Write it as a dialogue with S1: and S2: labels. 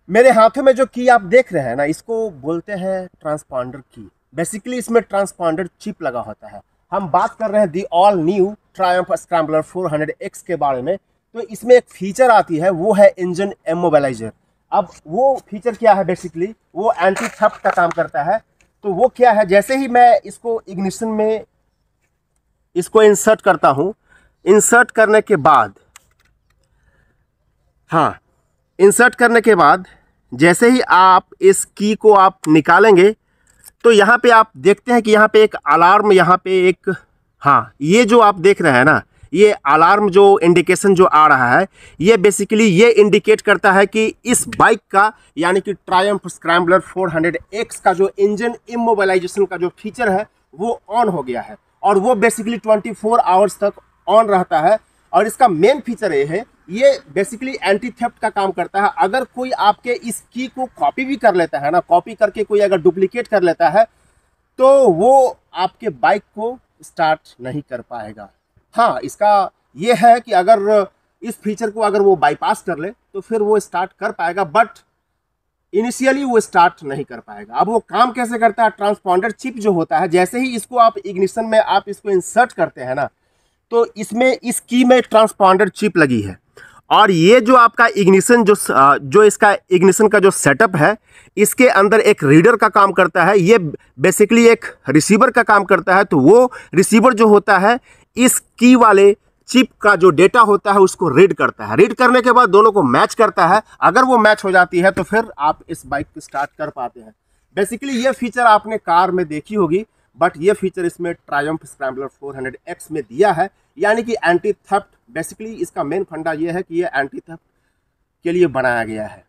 S1: मेरे हाथों में जो की आप देख रहे हैं ना, इसको बोलते हैं ट्रांसपॉन्डर की। बेसिकली इसमें ट्रांसपॉन्डर चिप लगा होता है। हम बात कर रहे हैं the all new Triumph Scrambler 400X के बारे में। तो इसमें एक फीचर आती है, वो है इंजन इमोबिलाइजर। अब वो फीचर क्या है, बेसिकली वो एंटी थेफ्ट का काम करता है। तो वो क्या है, जैसे ही मैं इसको इग्निशन में इसको इंसर्ट करता हूँ, इंसर्ट करने के बाद, हाँ, इंसर्ट करने के बाद जैसे ही आप इस की को आप निकालेंगे तो यहाँ पे आप देखते हैं कि यहाँ पे एक अलार्म, यहाँ पे एक, हाँ, ये जो आप देख रहे हैं ना, ये अलार्म जो इंडिकेशन जो आ रहा है, ये बेसिकली ये इंडिकेट करता है कि इस बाइक का, यानी कि ट्रायम्फ स्क्रैम्बलर 400X का जो इंजन इमोबिलाइजेशन का जो फीचर है वो ऑन हो गया है। और वो बेसिकली 24 आवर्स तक ऑन रहता है। और इसका मेन फीचर ये है, ये बेसिकली एंटी थेफ्ट का काम करता है। अगर कोई आपके इस की को कॉपी भी कर लेता है ना, कॉपी करके कोई अगर डुप्लीकेट कर लेता है, तो वो आपके बाइक को स्टार्ट नहीं कर पाएगा। हाँ, इसका ये है कि अगर इस फीचर को अगर वो बाईपास कर ले तो फिर वो स्टार्ट कर पाएगा, बट इनिशियली वो स्टार्ट नहीं कर पाएगा। अब वो काम कैसे करता है, ट्रांसपॉन्डर चिप जो होता है, जैसे ही इसको आप इग्निशन में आप इसको इंसर्ट करते हैं ना, तो इसमें इस की में ट्रांसपॉन्डर चिप लगी है। और ये जो आपका इग्निशन जो इसका इग्निशन का जो सेटअप है, इसके अंदर एक रीडर का काम करता है, ये बेसिकली एक रिसीवर का काम करता है। तो वो रिसीवर जो होता है, इस की वाले चिप का जो डेटा होता है उसको रीड करता है। रीड करने के बाद दोनों को मैच करता है। अगर वो मैच हो जाती है तो फिर आप इस बाइक को स्टार्ट कर पाते हैं। बेसिकली ये फीचर आपने कार में देखी होगी, बट ये फीचर इसमें ट्रायम्फ स्क्रैम्बलर 400X में दिया है, यानी कि एंटी थेफ्ट। बेसिकली इसका मेन फंडा ये है कि ये एंटी थेफ्ट के लिए बनाया गया है।